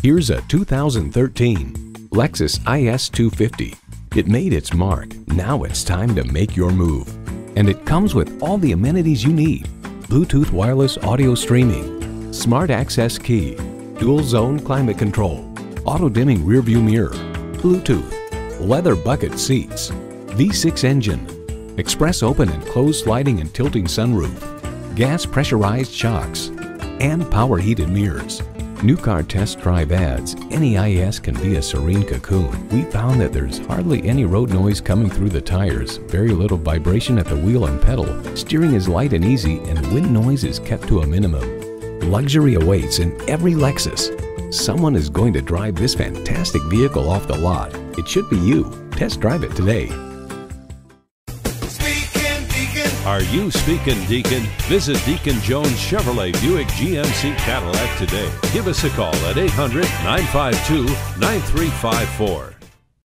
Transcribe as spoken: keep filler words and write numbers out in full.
Here's a two thousand thirteen Lexus I S two fifty. It made its mark. Now it's time to make your move. And it comes with all the amenities you need. Bluetooth wireless audio streaming, smart access key, dual zone climate control, auto dimming rear view mirror, Bluetooth, leather bucket seats, V six engine, express open and closed sliding and tilting sunroof, gas pressurized shocks, and power heated mirrors. New Car Test Drive adds, any I S can be a serene cocoon. We found that there's hardly any road noise coming through the tires, very little vibration at the wheel and pedal, steering is light and easy, and wind noise is kept to a minimum. Luxury awaits in every Lexus. Someone is going to drive this fantastic vehicle off the lot. It should be you. Test drive it today. Are you speaking Deacon? Visit Deacon Jones Chevrolet Buick G M C Cadillac today. Give us a call at eight hundred, nine five two, nine three five four.